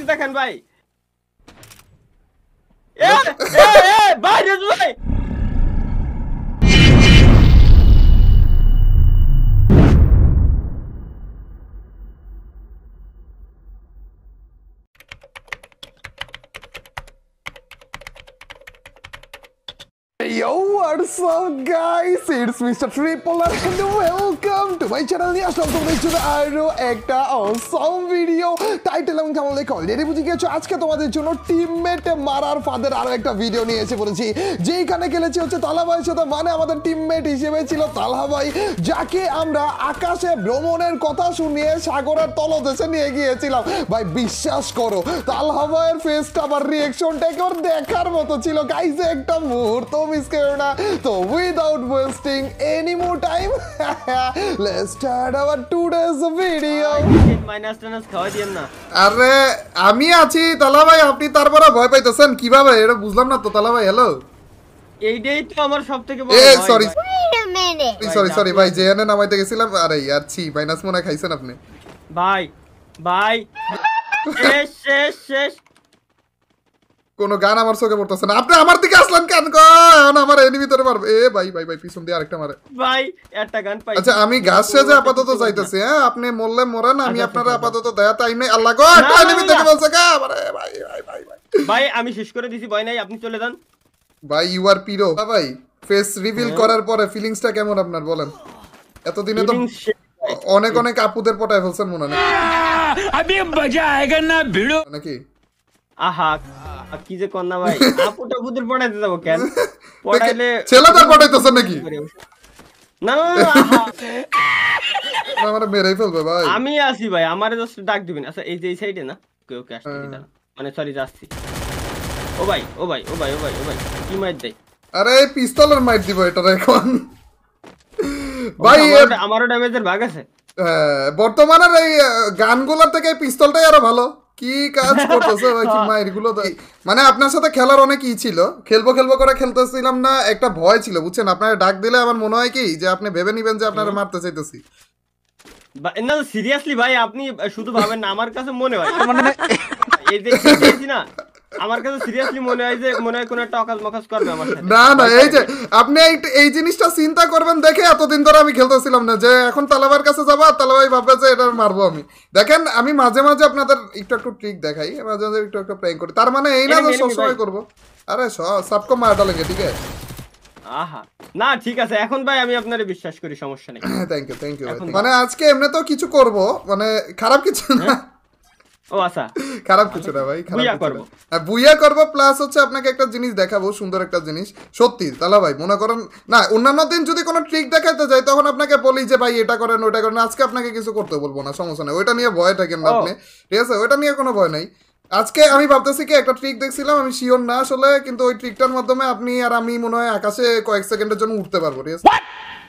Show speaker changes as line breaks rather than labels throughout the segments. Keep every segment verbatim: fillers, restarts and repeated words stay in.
দেখেন ভাই এ এ এ ভাই রেজু ভাই
Yo, what's up guys? It's Mister Triple and welcome to my channel. নিয়ে আসলাম তোমাদের জন্য আরো একটা awesome video. টাইটেল এবং থাম্বনেল দেখে অলরেডি বুঝে গেছো আজকে তোমাদের জন্য টিমমেট মারার ফাদের আরো একটা ভিডিও নিয়ে এসে পড়েছি। যেইখানে খেলেছি হচ্ছে তালহা ভাইয়ের সাথে, মানে আমাদের টিমমেট হিসেবে ছিল তালহা ভাই, যাকে আমরা আকাশে ভ্রমণের কথা শুনিয়ে সাগরের তলদেশে নিয়ে গিয়েছিলাম। ভাই বিশ্বাস করো তালহা ভাইয়ের ফেসটা আবার রিঅ্যাকশনটা একবার দেখার মতো ছিল গাইস, একটা মুহূর্ত মিস করো না। তো without wasting any more time let's start our today's video.
মাইনাস টানাস খাওয়া দিয়েন না।
আরে আমি আছি তালহা ভাই, আপনি তারপরে ভয় পাইতেছেন কিভাবে এটা বুঝলাম না তো তালহা ভাই। হ্যালো,
এইটাই তো আমার সবথেকে বড়
ভয়।
ভয়।
সরি সরি সরি ভাই, জেএনএ নামাইতে গেছিলাম। আরে यार ছি, মাইনাস মনে খাইছেন আপনি
ভাই ভাই শেষ শেষ শেষ।
কোন গান আমার চোখে পড়তেছে না, আপনি আমার দিকে আসলেন কেন? এখন আমার এনিমি তোরে মারবে। এ ভাই ভাই ভাই পিছন দিয়ে আরেকটা মারে
ভাই, একটা গান পাই।
আচ্ছা আমি গাছ সেজে আপাতত যাইতেছি। হ্যাঁ আপনি মরলে মরেন, আমি আপনারা আপাতত দয়া টাইম নেই। আল্লাহ গো, একটা এনিমি দেখে বলছে কা আরে ভাই ভাই ভাই ভাই
ভাই আমি শেষ করে দিছি, ভয় নাই, আপনি চলে যান
ভাই। ইউ আর পিরো ভাই। ফেস রিভিল করার পরে ফিলিংসটা কেমন আপনার বলেন? এতদিনে তো অনেক অনেক আপুদের পটায় ফেলছেন মনে হয়
अभी मजा आएगा ना भिड़ो
নাকি?
আহা কি যে কন্যা ভাই, আপুটা বুদের পড়াইতে যাব কেন? পড়াইলে
ছেলেদের পটাইতেছেন নাকি?
না না আহা
আমারে মেরেই ফেলবে ভাই।
আমি আসি ভাই, আমারে জাস্ট ডাক দিবেন। আচ্ছা এই যে এই সাইডে না, ওকে ওকে আসছি দাঁড়া, মানে সরি যাচ্ছি। ও ভাই ও ভাই ও ভাই ও ভাই ও ভাই কি মাইর দেয়?
আরে এই পিস্তলের মাইর দিব এটা এখন ভাই।
আমারও ড্যামেজের ভাগ আছে।
বর্তমানের এই গানগুলোর থেকে পিস্তলটাই আরো ভালো। কি কাজ করতেছে ভাই, কি মাইরগুলো। মানে আপনার সাথে খেলার অনেক ই ছিল, খেলবো খেলবো করে খেলতেছিলাম না, একটা ভয় ছিল বুঝছেন। আপনারা ডাক দিলে আমার মনে হয় কি যে আপনি ভেবে নিবেন যে আপনারা মারতে চাইতেছি।
না সিরিয়াসলি ভাই, আপনি শুধু ভাবেন না, আমার কাছে মনে হয় মানে এই যে খেলতেছি না, আমার কাছে সিরিয়াসলি মনে হয় যে মনে হয় কোন একটা অকাজ মকাজ করবে আমার সাথে।
না না এই যে আপনি এই জিনিসটা চিন্তা করবেন দেখে এতদিন ধরে আমি খেলতেছিলাম না, যে এখন তালাবার কাছে যাবো আর তালাবাই ভাববে যে এটা মারবো আমি। দেখেন আমি মাঝে মাঝে আপনাদের একটু একটু ট্রিক দেখাই, মাঝে মাঝে একটু একটু প্র্যাঙ্ক করি, তার মানে এই না যে সবসময় করবো। আরে সবকো মার ডালেঙ্গে, ঠিক আছে?
আহা না ঠিক আছে, এখন ভাই আমি আপনারে বিশ্বাস করি, সমস্যা নেই।
Thank you thank you. মানে আজকে এমনি তো কিছু করব, মানে খারাপ কিছু না।
ও আচ্ছা
খারাপ কিছু না ভাই, খারাপ
বুইয়া
করব।
করব।
হ্যাঁ বুইয়া করব, প্লাস হচ্ছে আপনাকে একটা জিনিস দেখাবো, সুন্দর একটা জিনিস। সত্যি তাহলে ভাই মনে করেন না, অন্যান্য দিন যদি কোনো ট্রিক দেখাইতে যাই তখন আপনাকে বলি যে ভাই এটা করেন ওটা করেন, আজকে আপনাকে কিছু করতে বলবো না, সমস্যা নেই, ওইটা নিয়ে ভয় থাকেন না আপনি, ঠিক আছে? ওইটা নিয়ে কোনো ভয় নাই। আজকে আমি ভাবতেছি কি একটা ট্রিক দেখছিলাম, আমি শিওর না আসলে, কিন্তু ওই ট্রিকটার মাধ্যমে আপনি আর আমি মনে হয় আকাশে কয়েক সেকেন্ডের জন্য উঠতে পারবো, ঠিক আছে?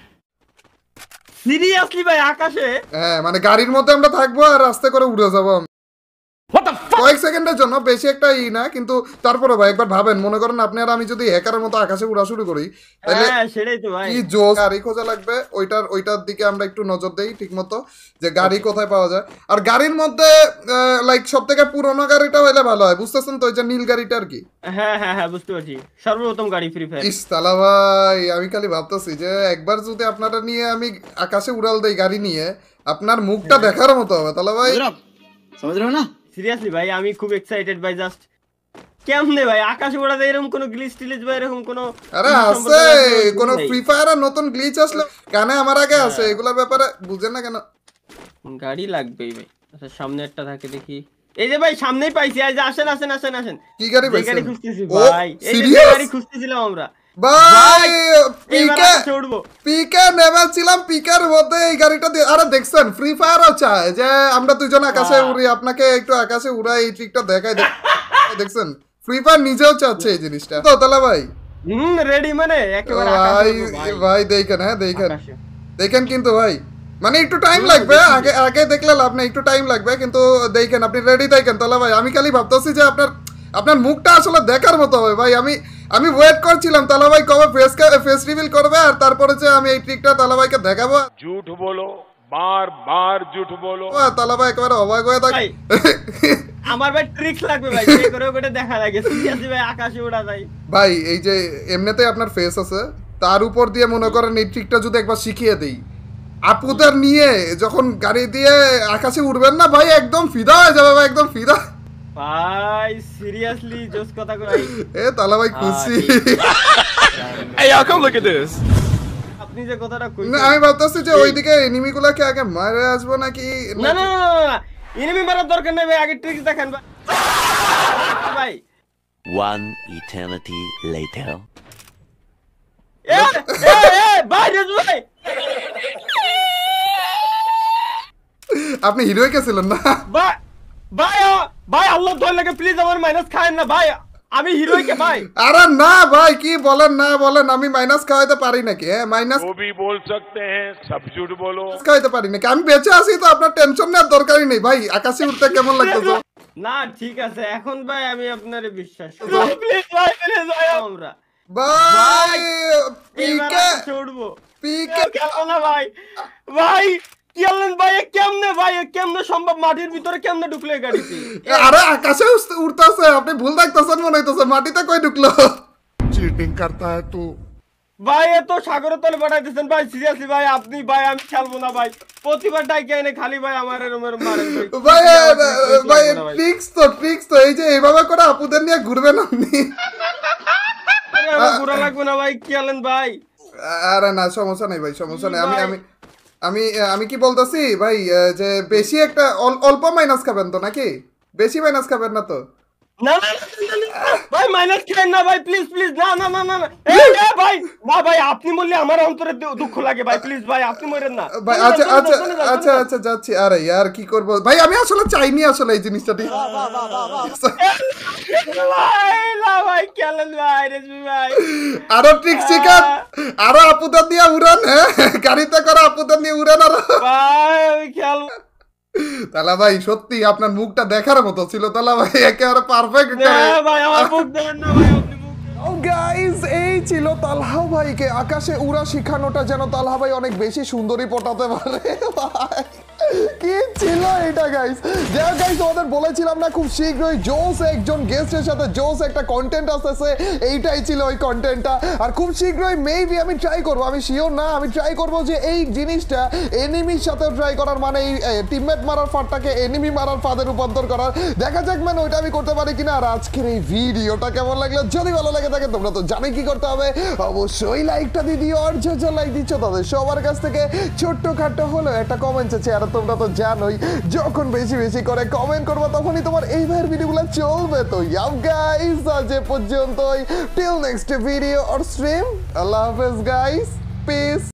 সিরিয়াসলি ভাই আকাশে?
হ্যাঁ মানে গাড়ির মধ্যে আমরা থাকবো আর রাস্তা করে উড়ে যাবো কয়েক সেকেন্ডের জন্য, বেশি একটা ই না, কিন্তু তারপরে ভাই একবার ভাবেন, মনে করেন আপনি আর আমি যদি হ্যাকারের মতো আকাশে উড়া শুরু করি তাহলে কি জোস। গাড়ি খোঁজা লাগবে, ওইটার ওইটার দিকে আমরা একটু নজর দেই ঠিক মতো, যে গাড়ি কোথায় পাওয়া যায়। আর গাড়ির মধ্যে লাইক সব থেকে পুরোনো গাড়িটা হইলে ভালো হয়, বুঝতেছেন তো? ওই যে নীল গাড়িটা আর কি।
হ্যাঁ হ্যাঁ হ্যাঁ বুঝতে পারছি, সর্বপ্রথম গাড়ি ফ্রি ফায়ার।
ইস তালা ভাই, আমি খালি ভাবতেছি যে একবার যদি আপনারা নিয়ে আমি আকাশে উড়াল দেই গাড়ি নিয়ে, আপনার মুখটা দেখার মতো হবে তালা ভাই,
समझ रहे हो ना?
সিরিয়াসলি ভাই আমি খুব এক্সাইটেড ভাই। জাস্ট কেমনে ভাই আকাশে ওড়া যায় এরকম কোন গ্লিচ টিলিচ ভাই এরকম কোন?
আরে আছে কোন ফ্রি ফায়ার এর নতুন গ্লিচ আসলে কানে আমার আগে আছে, এগুলোর ব্যাপারে বুঝেন না কেন?
গাড়ি লাগবেই ভাই। আচ্ছা সামনে একটা থাকে দেখি, এই যে ভাই সামনেই পাইছি, এই যে আসেন আসেন আসেন আসেন।
কি গাড়ি পাইছেন?
গাড়ি খুঁজতেছি ভাই, এই যে গাড়ি খুঁজতেছিলাম আমরা
ভাই। পিকে পিকে নেমেছিলাম, পিকার মধ্যে এই গাড়িটা দিয়ে। আরে দেখছেন ফ্রি ফায়ারও চায় যে আমরা দুজন আকাশে উড়ি, আপনাকে একটু আকাশে উড়াই, এই ট্রিকটা দেখাই। দেখছেন ফ্রি ফায়ার নিজেও চাচ্ছে এই জিনিসটা তো তাহলে ভাই।
হুম রেডি মানে একেবারে
ভাই ভাই দেখেন, হ্যাঁ দেখেন দেখেন, কিন্তু ভাই মানে একটু টাইম লাগবে, আগে আগে দেখলে লাভ নেই, একটু টাইম লাগবে, কিন্তু দেখেন আপনি রেডি দেখেন তাহলে ভাই। আমি খালি ভাবতেছি যে আপনার আপনার মুখটা আসলে দেখার মতো হবে ভাই। আমি আমি ওয়েট করছিলাম তালা ভাই কবে ফেস ফেস রিভিল করবে, আর তারপরে যে আমি এই ট্রিকটা তালা ভাইকে দেখাবো।
झूठ बोलो, बार बार झूठ बोलो।
তালা ভাই একেবারে অবাক হয়ে থাকে।
আমার ভাই ট্রিক্স লাগবে ভাই, যে করে ওটা দেখা লাগে সিরিয়াসলি ভাই আকাশে ওড়া যায়
ভাই। এই যে এমনিতে আপনার ফেস আছে, তার উপর দিয়ে মনে করেন এই ট্রিকটা যদি একবার শিখিয়ে দেই, আপুদের নিয়ে যখন গাড়ি দিয়ে আকাশে উড়বেন না ভাই, একদম ফিদা হয়ে যাবে ভাই, একদম ফিদা
ভাই। সিরিয়াসলি জোস কথা কই
এ তালা ভাই খুশি।
Hey y'all, come look at this.
আপনি যে কথাটা কইছেন,
না আমি ভাবতেছি যে ওইদিকে এনিমিগুলোকে আগে মারে আসবো নাকি।
না না না না এনিমি মারার দরকার নাই ভাই, আগে ট্রিক্স দেখান ভাই। ভাই
One eternity later.
এ এ এ ভাই রেজ ভাই,
আপনি হিরোই কে ছিলেন না
ভাই ভাই ভাই আল্লাহ দোয়া লাগে প্লিজ আমার মাইনাস খায়েন না ভাই, আমি হিরোই কে ভাই।
আরে না ভাই কি বলেন না বলেন, আমি মাইনাস খাওয়াইতে পারি নাকি? হ্যাঁ মাইনাস
वो भी बोल सकते हैं, सब झूठ बोलो।
খাওয়াইতে পারি নাকি? আমি বেঁচে আছি তো, আপনার টেনশন নেওয়ার দরকারই নেই ভাই। আকাশে উঠতে কেমন লাগতেছে?
না ঠিক আছে এখন ভাই আমি আপনারে বিশ্বাস করি, প্লিজ ভাই প্লিজ ভাই আমরা
ভাই
এইবার
পিকে
আকাশে উঠবো
পিকে
কেমন না ভাই, ভাই কি আনলেন ভাই, এ কেমনে ভাই, এ কেমনে সম্ভব, মাটির ভিতরে কেমনে ঢুকলো এই গাড়িতে?
আরে আকাশে উঠতে- উঠতেছে, আপনি ভুল দেখতেছেন মনে হইতেছে। মাটিতে কই ঢুকলো?
चीटिंग करता है तू।
ভাই এ তো সাগরের তলে পাঠাইতেছেন ভাই, সিরিয়াসলি ভাই আপনি ভাই আমি খেলবো না ভাই, প্রতিবার ডাইকে এনে খালি ভাই আমার এরম এরম মারেন ভাই।
ভাই
আমার tricks
ভাই
লাগবে না ভাই।
ট্রিক্স তো ট্রিক্স তো এই যে এইভাবে করে আপুদের নিয়ে ঘুরবেন আপনি।
আরে আমার ঘোরা লাগবে না ভাই, কি আনলেন ভাই?
আরে না সমস্যা নেই ভাই, সমস্যা নেই। আমি আমি আমি আমি কি বলতেছি ভাই, আহ, যে বেশি একটা অল- অল্প মাইনাস খাবেন তো নাকি? বেশি মাইনাস খাবেন না তো?
না না না, না, না, না, ভাই মাইনাস খেলেন না ভাই, প্লিজ প্লিজ, না না না না না এ, এ, ভাই না ভাই আপনি বললে আমার অন্তরে দু- দুঃখ লাগে ভাই, প্লিজ ভাই আপনি মরেন না
ভাই আচ্ছা আচ্ছা আচ্ছা আচ্ছা যাচ্ছি। আরে ইয়ার কি করবো ভাই, আমি আসলে চাইনি আসলে এই জিনিসটা ঠিক।
ভাই না ভাই খেলেন ভাই রেজবি ভাই,
আরো ট্রিক শিখান, আরো আপুদের দিয়ে উড়ান। হ্যাঁ গাড়িতে করে আপুদের নিয়ে উড়ান আরো।
ভাই আমি খেলবো
তালা ভাই সত্যি আপনার মুখটা দেখার মতো ছিল। তালা ভাই একেবারে পারফেক্ট।
না ভাই, আমার মুখ দেন না ভাই, আপনি মুখ দেন।
ও গাইস, এই ছিল তালহা ভাইকে আকাশে উড়া শিখানোটা, যেন তালহা ভাই অনেক বেশি সুন্দরী পটাতে পারে। ভাই কি ছিল এটা গাইস? যাই গাইস তোমাদের বলেছিলাম না খুব শীঘ্রই জোস একজন গেস্টের সাথে জোস একটা কন্টেন্ট আসতেছে, এইটাই ছিল ওই কন্টেন্টটা। আর খুব শীঘ্রই মেবি আমি ট্রাই করব, আমি শিওর না, আমি ট্রাই করব যে এই জিনিসটা এনিমির সাথেও ট্রাই করার, মানে এই টিমমেট মারার ফাঁদটাকে এনিমি মারার ফাঁদে রূপান্তর করার। দেখা যাক মানে ওইটা আমি করতে পারি কিনা। আর আজকের এই ভিডিওটা কেমন লাগলো, যদি ভালো লাগে থাকে তোমরা তো জানোই কি করতে হবে, অবশ্যই লাইকটা দিয়ে দিও। আর যে যে লাইক দিচ্ছ তাদের সবার কাছ থেকে ছোট্ট খাট্ট হলেও একটা কমেন্ট আছে, আর তোমরা তো জানোই যখন বেশি বেশি করে কমেন্ট করবে তখনই তোমার এই ভাইয়ের ভিডিওগুলো চলবে। তো ইয়াও গাইস আজ এ পর্যন্তই, till next video or stream, আল্লাহ হাফেজ গাইস, পিস।